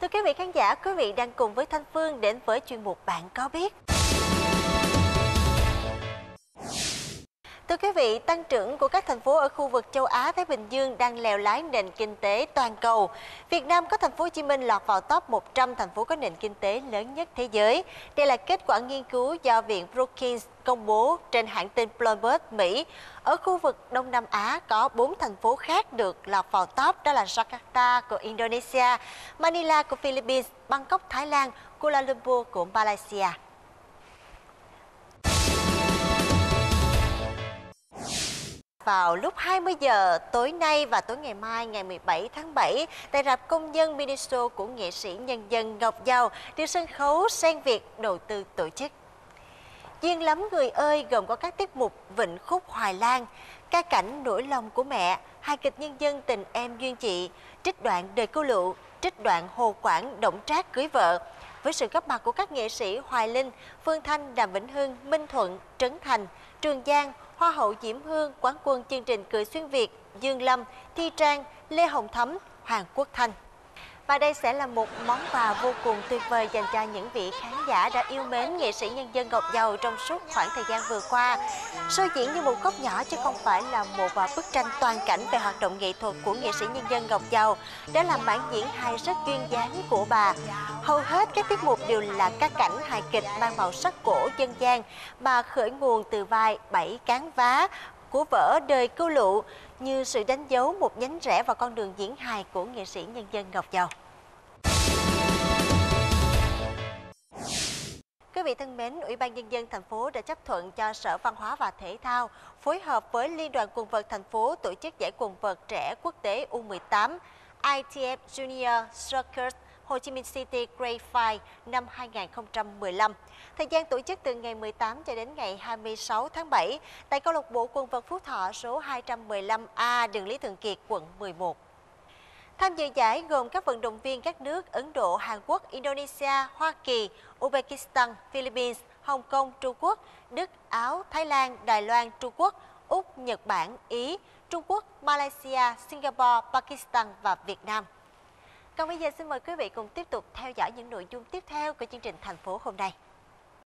Thưa quý vị khán giả, quý vị đang cùng với Thanh Phương đến với chuyên mục Bạn có biết. Thưa quý vị, tăng trưởng của các thành phố ở khu vực châu Á Thái Bình Dương đang lèo lái nền kinh tế toàn cầu. Việt Nam có thành phố Hồ Chí Minh lọt vào top 100 thành phố có nền kinh tế lớn nhất thế giới. Đây là kết quả nghiên cứu do Viện Brookings công bố trên hãng tin Bloomberg, Mỹ. Ở khu vực Đông Nam Á có 4 thành phố khác được lọt vào top, đó là Jakarta của Indonesia, Manila của Philippines, Bangkok Thái Lan, Kuala Lumpur của Malaysia. Vào lúc 20 giờ tối nay và tối ngày mai ngày 17 tháng 7, tại rạp Công nhân mini show của nghệ sĩ nhân dân Ngọc Giao được sân khấu Sen Việt đầu tư tổ chức. Duyên lắm người ơi gồm có các tiết mục Vịnh Khúc Hoài Lan, ca cảnh Nỗi lòng của mẹ, hài kịch nhân dân Tình em duyên chị, trích đoạn Đời cô lụ, trích đoạn Hồ Quảng Đổng Trác cưới vợ. Với sự góp mặt của các nghệ sĩ Hoài Linh, Phương Thanh, Đàm Vĩnh Hưng, Minh Thuận, Trấn Thành, Trường Giang, Hoa hậu Diễm Hương, quán quân chương trình Cười xuyên Việt, Dương Lâm, Thi Trang, Lê Hồng Thắm, Hoàng Quốc Thanh. Và đây sẽ là một món quà vô cùng tuyệt vời dành cho những vị khán giả đã yêu mến nghệ sĩ nhân dân Ngọc Giao trong suốt khoảng thời gian vừa qua. Show diễn như một góc nhỏ chứ không phải là một bức tranh toàn cảnh về hoạt động nghệ thuật của nghệ sĩ nhân dân Ngọc Giao. Đó là màn diễn hài rất duyên dáng của bà. Hầu hết các tiết mục đều là các cảnh hài kịch mang màu sắc cổ dân gian mà khởi nguồn từ vai Bảy Cán Vá của vở Đời cô lụ, như sự đánh dấu một nhánh rẽ vào con đường diễn hài của nghệ sĩ nhân dân Ngọc Giao. Quý vị thân mến, Ủy ban Nhân dân thành phố đã chấp thuận cho Sở Văn hóa và Thể thao phối hợp với Liên đoàn Quần vợt thành phố tổ chức giải quần vợt trẻ quốc tế U18 ITF Junior Circuit Hồ Chí Minh City Great Five năm 2015. Thời gian tổ chức từ ngày 18 cho đến ngày 26 tháng 7 tại câu lạc bộ quần vợt Phú Thọ số 215A, đường Lý Thường Kiệt, quận 11. Tham dự giải gồm các vận động viên các nước Ấn Độ, Hàn Quốc, Indonesia, Hoa Kỳ, Uzbekistan, Philippines, Hồng Kông, Trung Quốc, Đức, Áo, Thái Lan, Đài Loan, Trung Quốc, Úc, Nhật Bản, Ý, Trung Quốc, Malaysia, Singapore, Pakistan và Việt Nam. Còn bây giờ xin mời quý vị cùng tiếp tục theo dõi những nội dung tiếp theo của chương trình thành phố hôm nay.